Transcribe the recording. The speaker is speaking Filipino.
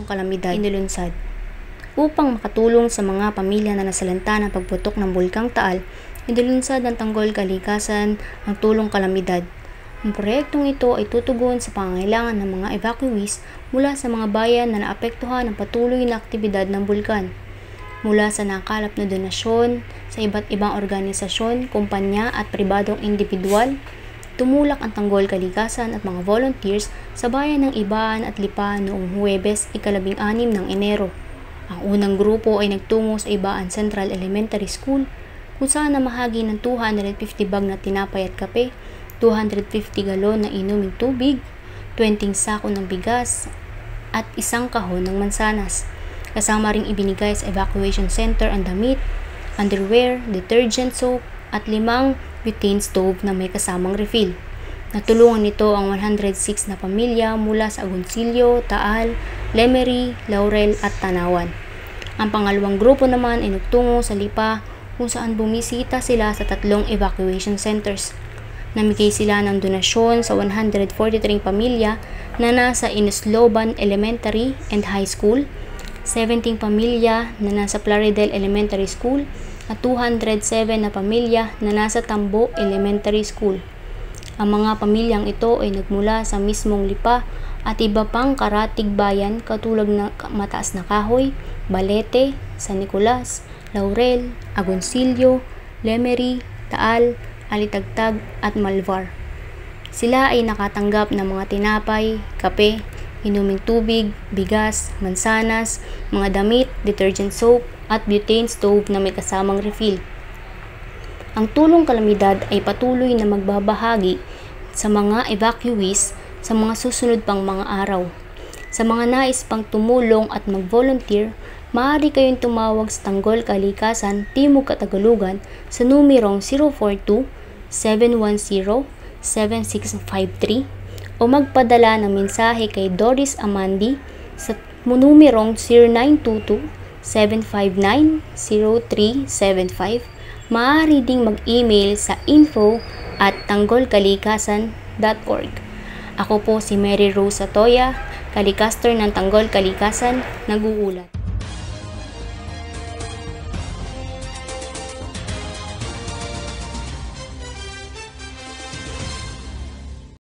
kalamidad inulunsad. Upang makatulong sa mga pamilya na nasalanta ng pagputok ng Bulkang Taal, inilunsad ng Tanggol Kalikasan ang tulong kalamidad. Ang proyektong ito ay tutugon sa pangangailangan ng mga evacuees mula sa mga bayan na naapektuhan ng patuloy na aktibidad ng bulkan. Mula sa nakalap na donasyon sa iba't ibang organisasyon, kumpanya at pribadong individual, tumulak ang Tanggol Kalikasan at mga volunteers sa bayan ng Ibaan at Lipa noong Huwebes, 16 ng Enero. Ang unang grupo ay nagtungo sa Ibaan Central Elementary School kung saan namahagi ng 250 bag na tinapay at kape, 250 galon na inuming tubig, 20 sako ng bigas at 1 kahon ng mansanas. Kasama ring ibinigay sa evacuation center ang damit, underwear, detergent soap at 5 butane stove na may kasamang refill. Natulungan nito ang 106 na pamilya mula sa Agoncillo, Taal, Lemery, Laurel at Tanawan. Ang pangalawang grupo naman ay nagtungo sa Lipa kung saan bumisita sila sa 3 evacuation centers. Namigay sila ng donasyon sa 143 pamilya na nasa Inusloban Elementary and High School, 17 pamilya na nasa Plaridel Elementary School at 207 na pamilya na nasa Tambo Elementary School. Ang mga pamilyang ito ay nagmula sa mismong Lipa at iba pang karatig bayan katulad ng Mataas na Kahoy, Balete, San Nicolas, Laurel, Agoncillo, Lemery, Taal, Alitagtag at Malvar. Sila ay nakatanggap ng mga tinapay, kape, inuming tubig, bigas, mansanas, mga damit, detergent soap at butane stove na may kasamang refill. Ang tulong kalamidad ay patuloy na magbabahagi sa mga evacuees sa mga susunod pang mga araw. Sa mga nais pang tumulong at mag-volunteer, maaari kayong tumawag sa Tanggol Kalikasan, Timog Katagalugan sa numerong 042-710-7653 o magpadala ng mensahe kay Doris Amandi sa numerong 0922-759-0375. Maaari ding mag-email sa info@tanggolkalikasan.org. Ako po si Mary Rose Atoya, Kalikaster ng Tanggol Kalikasan, nag-uulat.